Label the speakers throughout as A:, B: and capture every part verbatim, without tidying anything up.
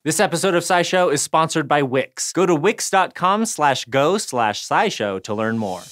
A: This episode of SciShow is sponsored by Wix. Go to wix.com slash go slash SciShow to learn more.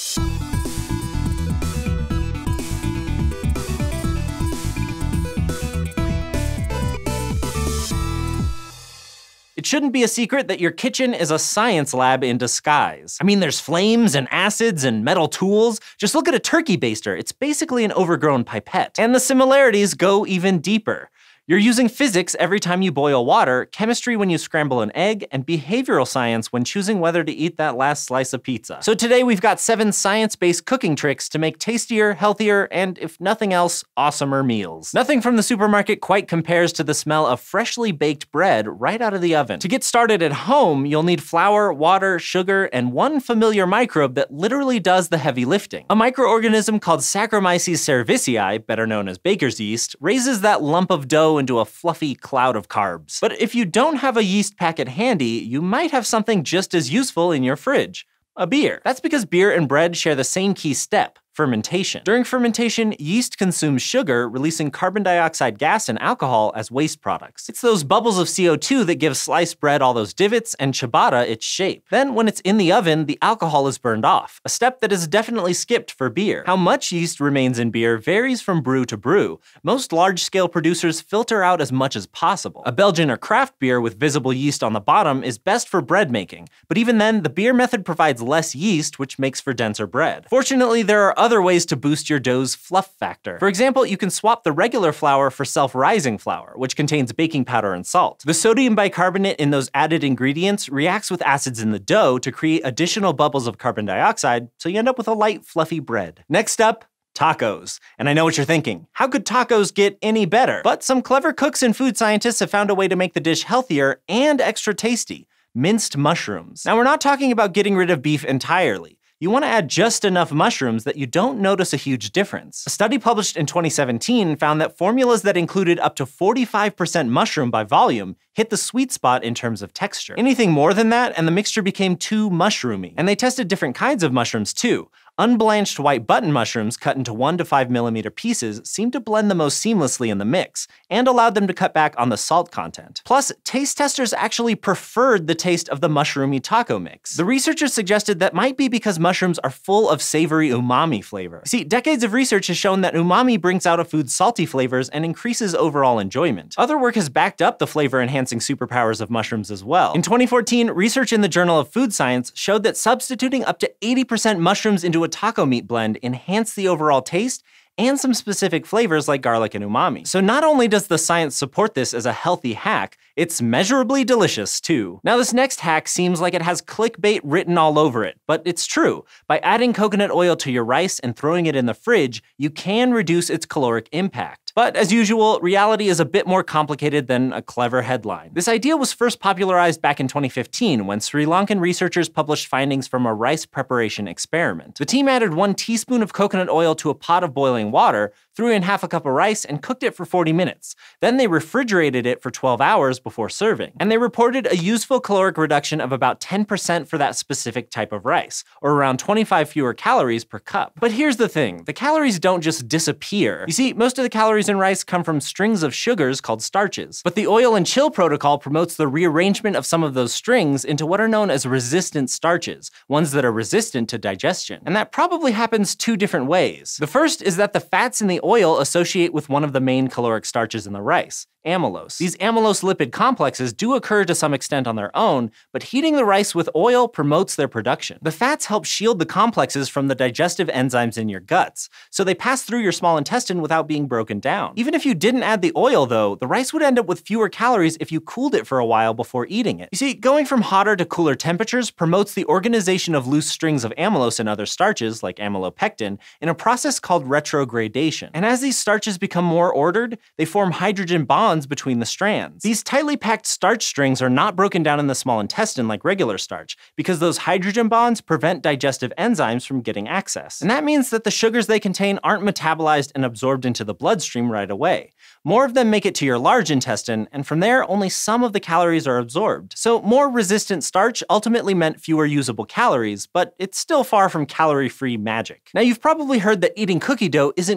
A: It shouldn't be a secret that your kitchen is a science lab in disguise. I mean, there's flames and acids and metal tools. Just look at a turkey baster. It's basically an overgrown pipette. And the similarities go even deeper. You're using physics every time you boil water, chemistry when you scramble an egg, and behavioral science when choosing whether to eat that last slice of pizza. So today we've got seven science-based cooking tricks to make tastier, healthier, and if nothing else, awesomer meals. Nothing from the supermarket quite compares to the smell of freshly baked bread right out of the oven. To get started at home, you'll need flour, water, sugar, and one familiar microbe that literally does the heavy lifting. A microorganism called Saccharomyces cerevisiae, better known as baker's yeast, raises that lump of dough into a fluffy cloud of carbs. But if you don't have a yeast packet handy, you might have something just as useful in your fridge: a beer. That's because beer and bread share the same key step: fermentation. During fermentation, yeast consumes sugar, releasing carbon dioxide gas and alcohol as waste products. It's those bubbles of C O two that give sliced bread all those divots and ciabatta its shape. Then, when it's in the oven, the alcohol is burned off, a step that is definitely skipped for beer. How much yeast remains in beer varies from brew to brew. Most large-scale producers filter out as much as possible. A Belgian or craft beer with visible yeast on the bottom is best for bread making, but even then, the beer method provides less yeast, which makes for denser bread. Fortunately, there are other ways to boost your dough's fluff factor. For example, you can swap the regular flour for self-rising flour, which contains baking powder and salt. The sodium bicarbonate in those added ingredients reacts with acids in the dough to create additional bubbles of carbon dioxide, so you end up with a light, fluffy bread. Next up, tacos. And I know what you're thinking. How could tacos get any better? But some clever cooks and food scientists have found a way to make the dish healthier and extra tasty: minced mushrooms. Now, we're not talking about getting rid of beef entirely. You want to add just enough mushrooms that you don't notice a huge difference. A study published in twenty seventeen found that formulas that included up to forty-five percent mushroom by volume hit the sweet spot in terms of texture. Anything more than that, and the mixture became too mushroomy. And they tested different kinds of mushrooms too. Unblanched white button mushrooms cut into one to five millimeter pieces seemed to blend the most seamlessly in the mix, and allowed them to cut back on the salt content. Plus, taste testers actually preferred the taste of the mushroomy taco mix. The researchers suggested that might be because mushrooms are full of savory umami flavor. See, decades of research has shown that umami brings out a food's salty flavors and increases overall enjoyment. Other work has backed up the flavor-enhancing superpowers of mushrooms as well. In twenty fourteen, research in the Journal of Food Science showed that substituting up to eighty percent mushrooms into a taco meat blend enhanced the overall taste and some specific flavors like garlic and umami. So not only does the science support this as a healthy hack, it's measurably delicious too. Now, this next hack seems like it has clickbait written all over it, but it's true. By adding coconut oil to your rice and throwing it in the fridge, you can reduce its caloric impact. But as usual, reality is a bit more complicated than a clever headline. This idea was first popularized back in twenty fifteen when Sri Lankan researchers published findings from a rice preparation experiment. The team added one teaspoon of coconut oil to a pot of boiling water, threw in half a cup of rice, and cooked it for forty minutes. Then they refrigerated it for twelve hours before serving. And they reported a useful caloric reduction of about ten percent for that specific type of rice, or around twenty-five fewer calories per cup. But here's the thing, the calories don't just disappear. You see, most of the calories in rice come from strings of sugars called starches. But the oil and chill protocol promotes the rearrangement of some of those strings into what are known as resistant starches, ones that are resistant to digestion. And that probably happens two different ways. The first is that the fats in the oil associate with one of the main caloric starches in the rice: amylose. These amylose lipid complexes do occur to some extent on their own, but heating the rice with oil promotes their production. The fats help shield the complexes from the digestive enzymes in your guts, so they pass through your small intestine without being broken down. Even if you didn't add the oil though, the rice would end up with fewer calories if you cooled it for a while before eating it. You see, going from hotter to cooler temperatures promotes the organization of loose strings of amylose and other starches, like amylopectin, in a process called retrogradation. And as these starches become more ordered, they form hydrogen bonds between the strands. These tightly packed starch strings are not broken down in the small intestine like regular starch, because those hydrogen bonds prevent digestive enzymes from getting access. And that means that the sugars they contain aren't metabolized and absorbed into the bloodstream right away. More of them make it to your large intestine, and from there, only some of the calories are absorbed. So more resistant starch ultimately meant fewer usable calories, but it's still far from calorie-free magic. Now, you've probably heard that eating cookie dough isn't good for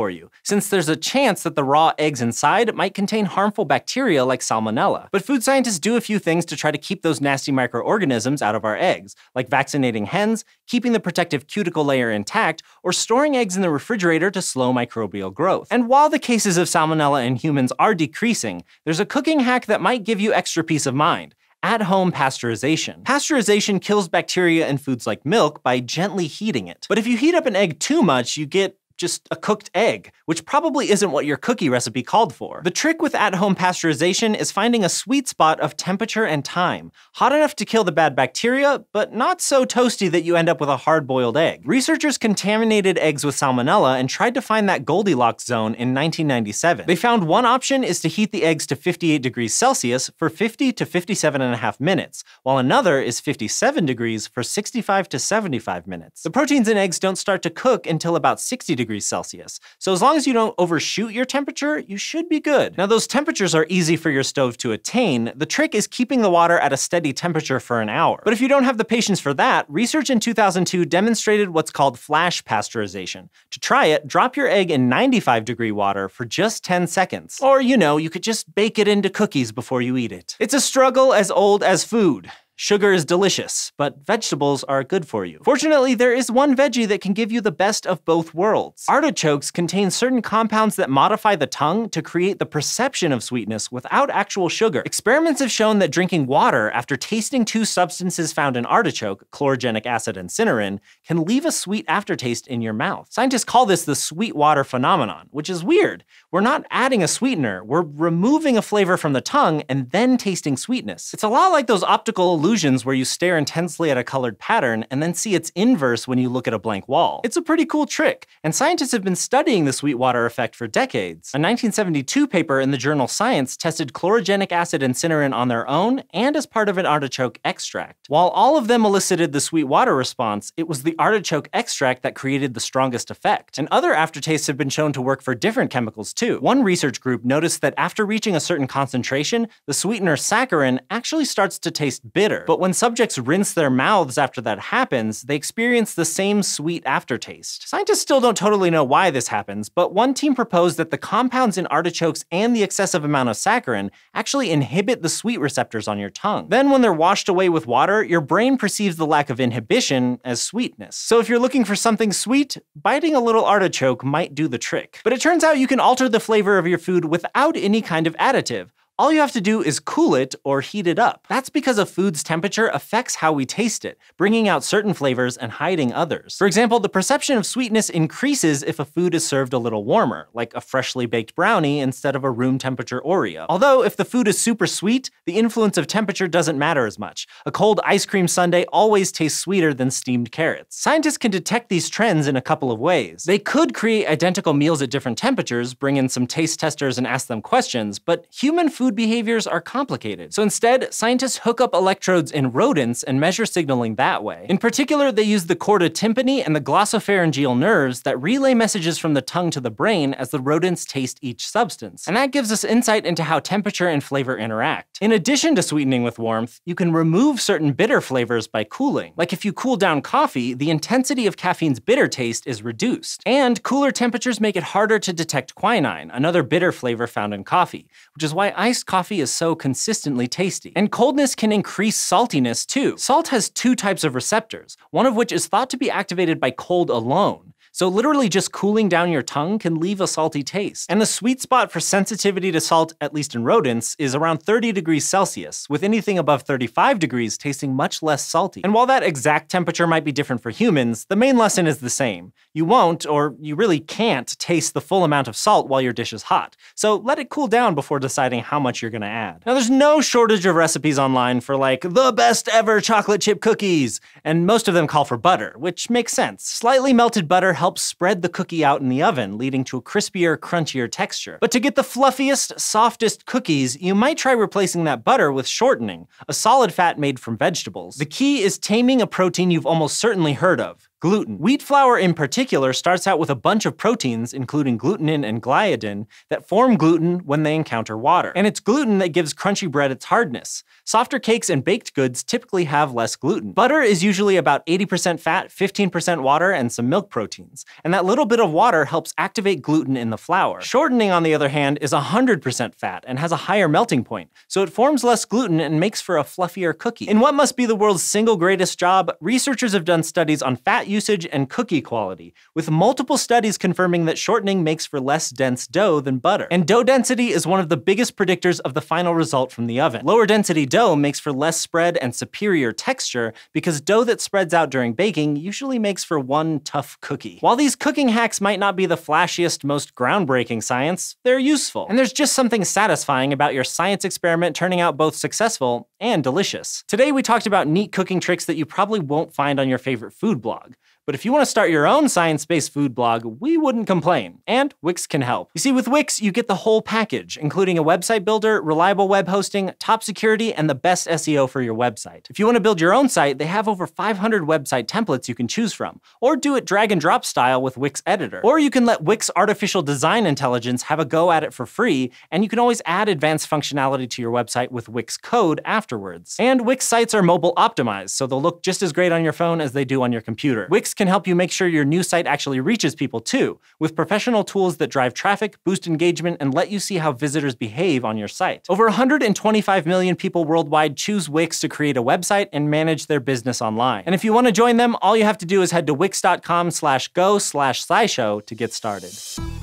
A: for you, since there's a chance that the raw eggs inside might contain harmful bacteria like salmonella. But food scientists do a few things to try to keep those nasty microorganisms out of our eggs, like vaccinating hens, keeping the protective cuticle layer intact, or storing eggs in the refrigerator to slow microbial growth. And while the cases of salmonella in humans are decreasing, there's a cooking hack that might give you extra peace of mind. At-home pasteurization. Pasteurization kills bacteria in foods like milk by gently heating it. But if you heat up an egg too much, you get just a cooked egg, which probably isn't what your cookie recipe called for. The trick with at-home pasteurization is finding a sweet spot of temperature and time, hot enough to kill the bad bacteria, but not so toasty that you end up with a hard-boiled egg. Researchers contaminated eggs with salmonella and tried to find that Goldilocks zone in nineteen ninety-seven. They found one option is to heat the eggs to fifty-eight degrees Celsius for fifty to fifty-seven and a half minutes, while another is fifty-seven degrees for sixty-five to seventy-five minutes. The proteins in eggs don't start to cook until about sixty degrees Celsius, so as long as you don't overshoot your temperature, you should be good. Now, those temperatures are easy for your stove to attain. The trick is keeping the water at a steady temperature for an hour. But if you don't have the patience for that, research in two thousand two demonstrated what's called flash pasteurization. To try it, drop your egg in ninety-five degree water for just ten seconds. Or, you know, you could just bake it into cookies before you eat it. It's a struggle as old as food. Sugar is delicious, but vegetables are good for you. Fortunately, there is one veggie that can give you the best of both worlds. Artichokes contain certain compounds that modify the tongue to create the perception of sweetness without actual sugar. Experiments have shown that drinking water after tasting two substances found in artichoke, chlorogenic acid and cynarin, can leave a sweet aftertaste in your mouth. Scientists call this the sweet water phenomenon, which is weird. We're not adding a sweetener, we're removing a flavor from the tongue and then tasting sweetness. It's a lot like those optical illusions illusions where you stare intensely at a colored pattern and then see its inverse when you look at a blank wall. It's a pretty cool trick, and scientists have been studying the Sweetwater effect for decades. A nineteen seventy-two paper in the journal Science tested chlorogenic acid and cynarin on their own and as part of an artichoke extract. While all of them elicited the Sweetwater response, it was the artichoke extract that created the strongest effect. And other aftertastes have been shown to work for different chemicals too. One research group noticed that after reaching a certain concentration, the sweetener saccharin actually starts to taste bitter. But when subjects rinse their mouths after that happens, they experience the same sweet aftertaste. Scientists still don't totally know why this happens, but one team proposed that the compounds in artichokes and the excessive amount of saccharin actually inhibit the sweet receptors on your tongue. Then when they're washed away with water, your brain perceives the lack of inhibition as sweetness. So if you're looking for something sweet, biting a little artichoke might do the trick. But it turns out you can alter the flavor of your food without any kind of additive. All you have to do is cool it or heat it up. That's because a food's temperature affects how we taste it, bringing out certain flavors and hiding others. For example, the perception of sweetness increases if a food is served a little warmer, like a freshly baked brownie instead of a room temperature Oreo. Although, if the food is super sweet, the influence of temperature doesn't matter as much. A cold ice cream sundae always tastes sweeter than steamed carrots. Scientists can detect these trends in a couple of ways. They could create identical meals at different temperatures, bring in some taste testers and ask them questions, but human food behaviors are complicated. So instead, scientists hook up electrodes in rodents and measure signaling that way. In particular, they use the chorda tympani and the glossopharyngeal nerves that relay messages from the tongue to the brain as the rodents taste each substance. And that gives us insight into how temperature and flavor interact. In addition to sweetening with warmth, you can remove certain bitter flavors by cooling. Like if you cool down coffee, the intensity of caffeine's bitter taste is reduced. And cooler temperatures make it harder to detect quinine, another bitter flavor found in coffee, which is why iced coffee is so consistently tasty. And coldness can increase saltiness too. Salt has two types of receptors, one of which is thought to be activated by cold alone. So literally just cooling down your tongue can leave a salty taste. And the sweet spot for sensitivity to salt, at least in rodents, is around thirty degrees Celsius, with anything above thirty-five degrees tasting much less salty. And while that exact temperature might be different for humans, the main lesson is the same. You won't, or you really can't, taste the full amount of salt while your dish is hot. So let it cool down before deciding how much you're gonna add. Now there's no shortage of recipes online for like the best ever chocolate chip cookies, and most of them call for butter, which makes sense. Slightly melted butter helps spread the cookie out in the oven, leading to a crispier, crunchier texture. But to get the fluffiest, softest cookies, you might try replacing that butter with shortening, a solid fat made from vegetables. The key is taming a protein you've almost certainly heard of, Gluten. Wheat flour in particular starts out with a bunch of proteins, including glutenin and gliadin, that form gluten when they encounter water. And it's gluten that gives crunchy bread its hardness. Softer cakes and baked goods typically have less gluten. Butter is usually about eighty percent fat, fifteen percent water, and some milk proteins. And that little bit of water helps activate gluten in the flour. Shortening, on the other hand, is one hundred percent fat and has a higher melting point, so it forms less gluten and makes for a fluffier cookie. In what must be the world's single greatest job, researchers have done studies on fat usage and cookie quality, with multiple studies confirming that shortening makes for less dense dough than butter. And dough density is one of the biggest predictors of the final result from the oven. Lower density dough makes for less spread and superior texture because dough that spreads out during baking usually makes for one tough cookie. While these cooking hacks might not be the flashiest, most groundbreaking science, they're useful. And there's just something satisfying about your science experiment turning out both successful and delicious. Today we talked about neat cooking tricks that you probably won't find on your favorite food blog. But if you want to start your own science-based food blog, we wouldn't complain. And Wix can help. You see, with Wix, you get the whole package, including a website builder, reliable web hosting, top security, and the best S E O for your website. If you want to build your own site, they have over five hundred website templates you can choose from, or do it drag and drop style with Wix Editor. Or you can let Wix Artificial Design Intelligence have a go at it for free, and you can always add advanced functionality to your website with Wix Code afterwards. And Wix sites are mobile optimized, so they'll look just as great on your phone as they do on your computer. Wix can help you make sure your new site actually reaches people too, with professional tools that drive traffic, boost engagement, and let you see how visitors behave on your site. Over one hundred twenty-five million people worldwide choose Wix to create a website and manage their business online. And if you want to join them, all you have to do is head to wix dot com slash go slash SciShow to get started.